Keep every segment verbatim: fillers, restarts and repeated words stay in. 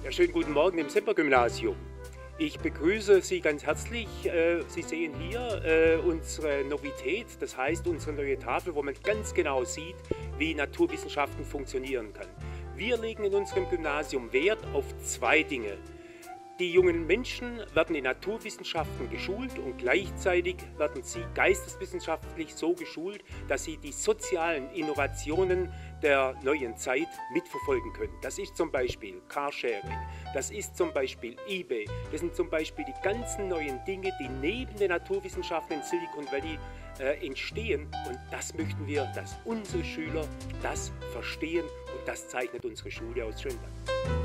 Ja, schönen guten Morgen im Semper-Gymnasium. Ich begrüße Sie ganz herzlich. Sie sehen hier unsere Novität, das heißt unsere neue Tafel, wo man ganz genau sieht, wie Naturwissenschaften funktionieren kann. Wir legen in unserem Gymnasium Wert auf zwei Dinge. Die jungen Menschen werden in Naturwissenschaften geschult und gleichzeitig werden sie geisteswissenschaftlich so geschult, dass sie die sozialen Innovationen der neuen Zeit mitverfolgen können. Das ist zum Beispiel Carsharing, das ist zum Beispiel eBay, das sind zum Beispiel die ganzen neuen Dinge, die neben den Naturwissenschaften in Silicon Valley äh, entstehen. Und das möchten wir, dass unsere Schüler das verstehen, und das zeichnet unsere Schule aus. Schönen Dank.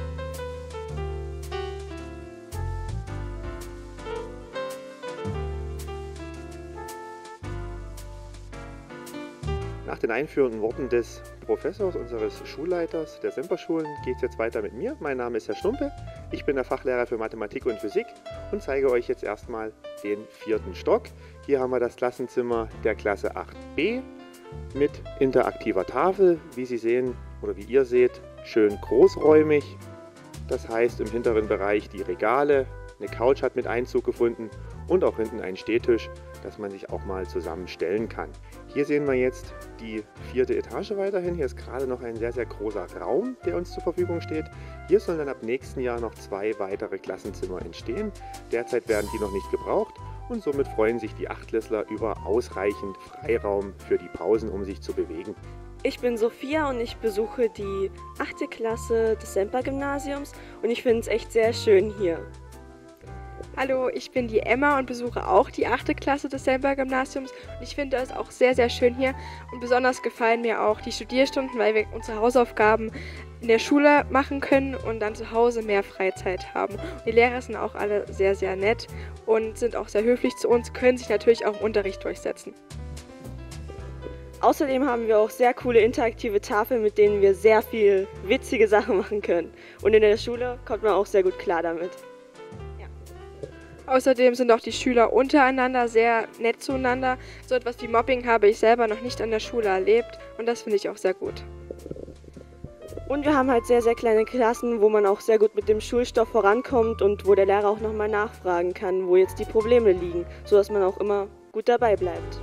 Nach den einführenden Worten des Professors, unseres Schulleiters der Semperschulen, geht es jetzt weiter mit mir. Mein Name ist Herr Stumpe, ich bin der Fachlehrer für Mathematik und Physik und zeige euch jetzt erstmal den vierten Stock. Hier haben wir das Klassenzimmer der Klasse acht b mit interaktiver Tafel, wie Sie sehen oder wie ihr seht, schön großräumig. Das heißt, im hinteren Bereich die Regale, eine Couch hat mit Einzug gefunden und auch hinten ein Stehtisch, dass man sich auch mal zusammenstellen kann. Hier sehen wir jetzt die vierte Etage weiterhin. Hier ist gerade noch ein sehr, sehr großer Raum, der uns zur Verfügung steht. Hier sollen dann ab nächsten Jahr noch zwei weitere Klassenzimmer entstehen. Derzeit werden die noch nicht gebraucht und somit freuen sich die Achtklässler über ausreichend Freiraum für die Pausen, um sich zu bewegen. Ich bin Sophia und ich besuche die achte Klasse des Semper-Gymnasiums und ich finde es echt sehr schön hier. Hallo, ich bin die Emma und besuche auch die achte Klasse des Semper-Gymnasiums und ich finde es auch sehr, sehr schön hier und besonders gefallen mir auch die Studierstunden, weil wir unsere Hausaufgaben in der Schule machen können und dann zu Hause mehr Freizeit haben. Und die Lehrer sind auch alle sehr, sehr nett und sind auch sehr höflich zu uns, können sich natürlich auch im Unterricht durchsetzen. Außerdem haben wir auch sehr coole interaktive Tafeln, mit denen wir sehr viel witzige Sachen machen können. Und in der Schule kommt man auch sehr gut klar damit. Außerdem sind auch die Schüler untereinander sehr nett zueinander. So etwas wie Mobbing habe ich selber noch nicht an der Schule erlebt und das finde ich auch sehr gut. Und wir haben halt sehr, sehr kleine Klassen, wo man auch sehr gut mit dem Schulstoff vorankommt und wo der Lehrer auch nochmal nachfragen kann, wo jetzt die Probleme liegen, sodass man auch immer gut dabei bleibt.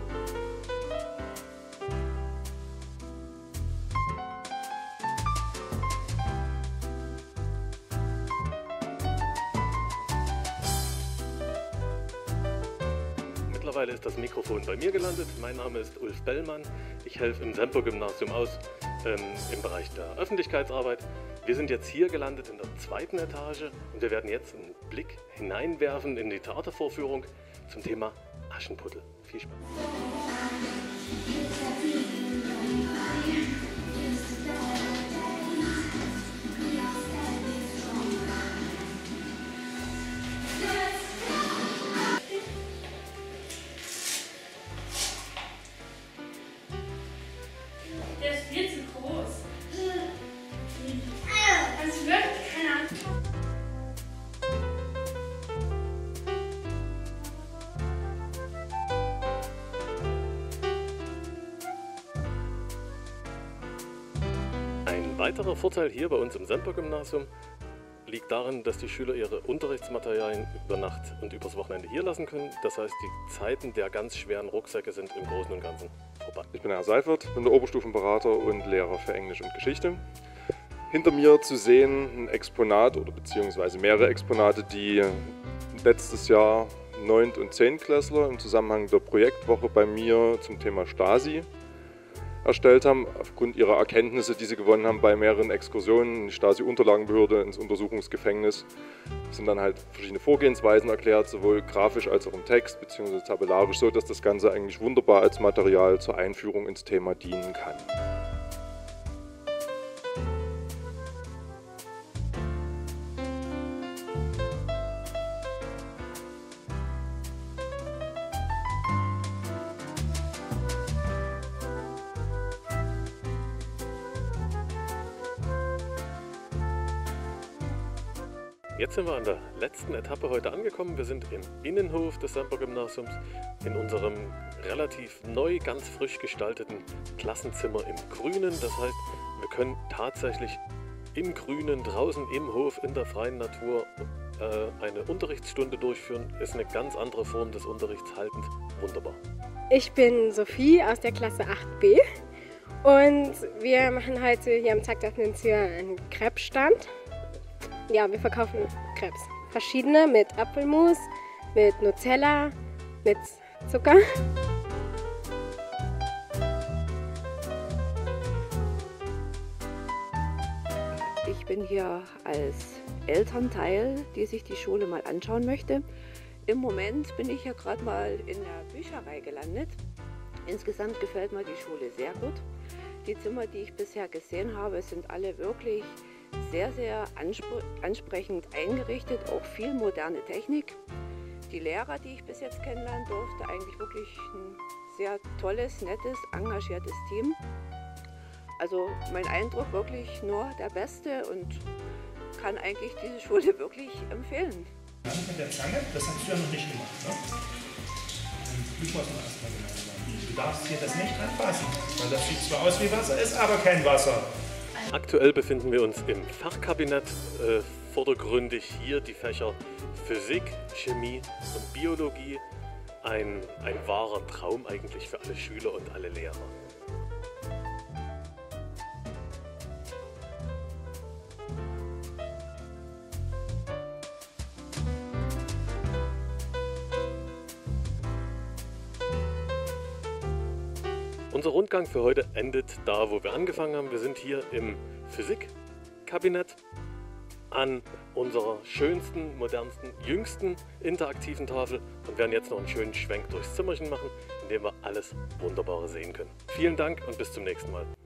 Mittlerweile ist das Mikrofon bei mir gelandet. Mein Name ist Ulf Bellmann. Ich helfe im Semper-Gymnasium aus ähm, im Bereich der Öffentlichkeitsarbeit. Wir sind jetzt hier gelandet in der zweiten Etage und wir werden jetzt einen Blick hineinwerfen in die Theatervorführung zum Thema Aschenputtel. Viel Spaß! Der ist viel zu groß. Das wird keiner. Ein weiterer Vorteil hier bei uns im Semper-Gymnasium liegt darin, dass die Schüler ihre Unterrichtsmaterialien über Nacht und übers Wochenende hier lassen können. Das heißt, die Zeiten der ganz schweren Rucksäcke sind im Großen und Ganzen vorbei. Ich bin Herr Seifert, bin der Oberstufenberater und Lehrer für Englisch und Geschichte. Hinter mir zu sehen ein Exponat oder beziehungsweise mehrere Exponate, die letztes Jahr Neunt- und Zehntklässler im Zusammenhang der Projektwoche bei mir zum Thema Stasi erstellt haben, aufgrund ihrer Erkenntnisse, die sie gewonnen haben bei mehreren Exkursionen in die Stasi-Unterlagenbehörde, ins Untersuchungsgefängnis, sind dann halt verschiedene Vorgehensweisen erklärt, sowohl grafisch als auch im Text bzw. tabellarisch, so dass das Ganze eigentlich wunderbar als Material zur Einführung ins Thema dienen kann. Jetzt sind wir an der letzten Etappe heute angekommen. Wir sind im Innenhof des Semper-Gymnasiums in unserem relativ neu, ganz frisch gestalteten Klassenzimmer im Grünen. Das heißt, wir können tatsächlich im Grünen, draußen im Hof, in der freien Natur äh, eine Unterrichtsstunde durchführen, ist eine ganz andere Form des Unterrichts haltend. Wunderbar. Ich bin Sophie aus der Klasse acht b und wir machen heute hier am Tag der offenen Tür einen Crepe-Stand. Ja, wir verkaufen Crepes. Verschiedene mit Apfelmus, mit Nutella, mit Zucker. Ich bin hier als Elternteil, die sich die Schule mal anschauen möchte. Im Moment bin ich ja gerade mal in der Bücherei gelandet. Insgesamt gefällt mir die Schule sehr gut. Die Zimmer, die ich bisher gesehen habe, sind alle wirklich sehr, sehr anspr ansprechend eingerichtet, auch viel moderne Technik. Die Lehrer, die ich bis jetzt kennenlernen durfte, eigentlich wirklich ein sehr tolles, nettes, engagiertes Team. Also mein Eindruck wirklich nur der Beste und kann eigentlich diese Schule wirklich empfehlen. Mit der Zange, das hast du ja noch nicht gemacht, ne? Dann üben wir es mal erstmal gemeinsam. Du darfst hier das nicht anfassen, weil das sieht zwar aus wie Wasser, ist aber kein Wasser. Aktuell befinden wir uns im Fachkabinett, äh, vordergründig hier die Fächer Physik, Chemie und Biologie. Ein, ein wahrer Traum eigentlich für alle Schüler und alle Lehrer. Unser Rundgang für heute endet da, wo wir angefangen haben. Wir sind hier im Physikkabinett an unserer schönsten, modernsten, jüngsten interaktiven Tafel und werden jetzt noch einen schönen Schwenk durchs Zimmerchen machen, in dem wir alles Wunderbare sehen können. Vielen Dank und bis zum nächsten Mal.